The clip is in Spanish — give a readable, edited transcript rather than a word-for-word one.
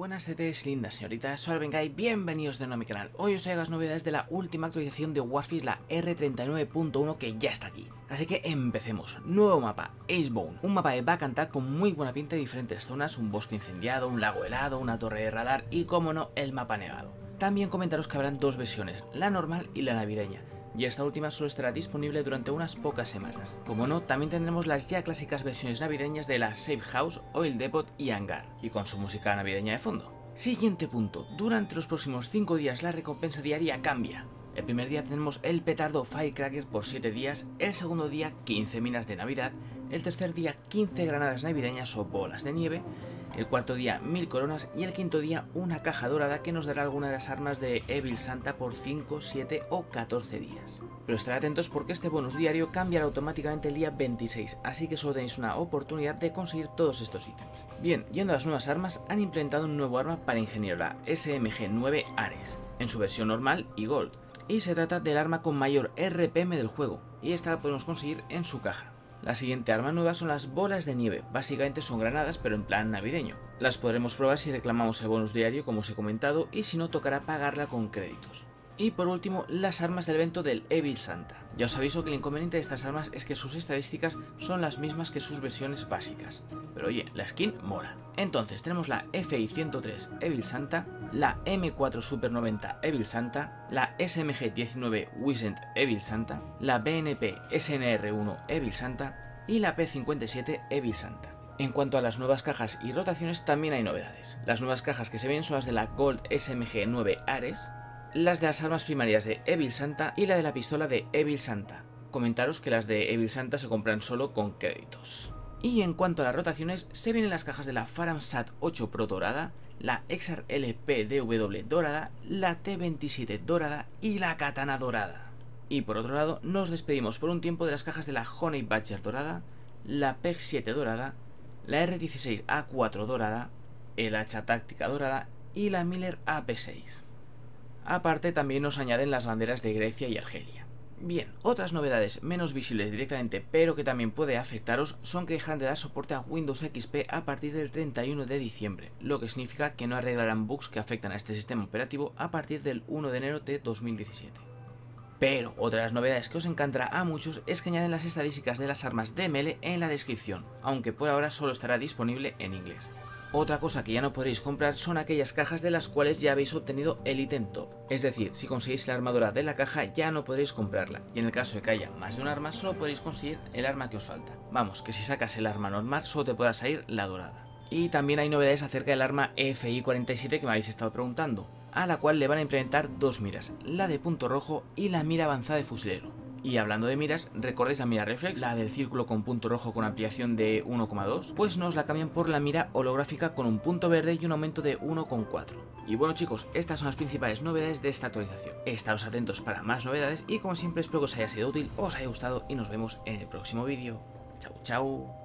buenas CTs, lindas señoritas, soy Albengai, bienvenidos de nuevo a mi canal. Hoy os traigo las novedades de la última actualización de Warface, la R39.1, que ya está aquí. Así que empecemos. Nuevo mapa, Acebound, un mapa de back and tag con muy buena pinta de diferentes zonas, un bosque incendiado, un lago helado, una torre de radar y, como no, el mapa nevado. También comentaros que habrán dos versiones, la normal y la navideña, y esta última solo estará disponible durante unas pocas semanas. Como no, también tendremos las ya clásicas versiones navideñas de la Safe House, Oil Depot y Hangar, y con su música navideña de fondo. Siguiente punto, durante los próximos 5 días la recompensa diaria cambia. El primer día tenemos el petardo Firecracker por 7 días, el segundo día 15 minas de Navidad, el tercer día 15 granadas navideñas o bolas de nieve, el cuarto día 1000 coronas y el quinto día una caja dorada que nos dará alguna de las armas de Evil Santa por 5, 7 o 14 días. Pero estar atentos porque este bonus diario cambiará automáticamente el día 26, así que solo tenéis una oportunidad de conseguir todos estos ítems. Bien, yendo a las nuevas armas, han implementado un nuevo arma para ingeniero, la SMG-9 Ares, en su versión normal y Gold, y se trata del arma con mayor RPM del juego, y esta la podemos conseguir en su caja. La siguiente arma nueva son las bolas de nieve, básicamente son granadas pero en plan navideño. Las podremos probar si reclamamos el bonus diario como os he comentado y si no tocará pagarla con créditos. Y por último, las armas del evento del Evil Santa. Ya os aviso que el inconveniente de estas armas es que sus estadísticas son las mismas que sus versiones básicas. Pero oye, la skin mola. Entonces tenemos la FI 103 Evil Santa, la M4 Super 90 Evil Santa, la SMG 19 Wizened Evil Santa, la BNP SNR1 Evil Santa y la P57 Evil Santa. En cuanto a las nuevas cajas y rotaciones también hay novedades. Las nuevas cajas que se ven son las de la Gold SMG 9 Ares, las de las armas primarias de Evil Santa y la de la pistola de Evil Santa. Comentaros que las de Evil Santa se compran solo con créditos. Y en cuanto a las rotaciones, se vienen las cajas de la Faramsat 8 Pro dorada, la XR LPDW dorada, la T27 dorada y la Katana dorada. Y por otro lado, nos despedimos por un tiempo de las cajas de la Honey Badger dorada, la PEG 7 dorada, la R16 A4 dorada, el hacha táctica dorada y la Miller AP6. Aparte también nos añaden las banderas de Grecia y Argelia. Bien, otras novedades menos visibles directamente pero que también puede afectaros son que dejarán de dar soporte a Windows XP a partir del 31 de diciembre, lo que significa que no arreglarán bugs que afectan a este sistema operativo a partir del 1 de enero de 2017. Pero otra de las novedades que os encantará a muchos es que añaden las estadísticas de las armas de melee en la descripción, aunque por ahora solo estará disponible en inglés. Otra cosa que ya no podréis comprar son aquellas cajas de las cuales ya habéis obtenido el ítem top. Es decir, si conseguís la armadura de la caja ya no podréis comprarla, y en el caso de que haya más de un arma solo podréis conseguir el arma que os falta. Vamos, que si sacas el arma normal solo te podrá salir la dorada. Y también hay novedades acerca del arma FI 47 que me habéis estado preguntando, a la cual le van a implementar dos miras, la de punto rojo y la mira avanzada de fusilero. Y hablando de miras, ¿recordáis la mira reflex? La del círculo con punto rojo con ampliación de 1,2. Pues nos la cambian por la mira holográfica con un punto verde y un aumento de 1,4. Y bueno chicos, estas son las principales novedades de esta actualización. Estaros atentos para más novedades y como siempre espero que os haya sido útil, os haya gustado y nos vemos en el próximo vídeo. Chau chau.